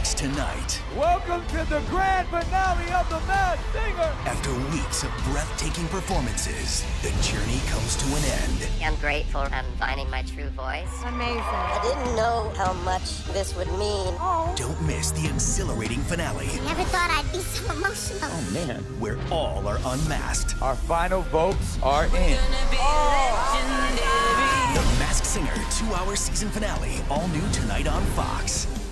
Fox tonight. Welcome to the grand finale of The Masked Singer. After weeks of breathtaking performances, the journey comes to an end. I'm grateful I'm finding my true voice. Amazing. I didn't know how much this would mean. Don't miss the exhilarating finale, Never thought I'd be so emotional. Oh, man. where all are unmasked. Our final votes are in. The Masked Singer 2-hour season finale, all new tonight on Fox.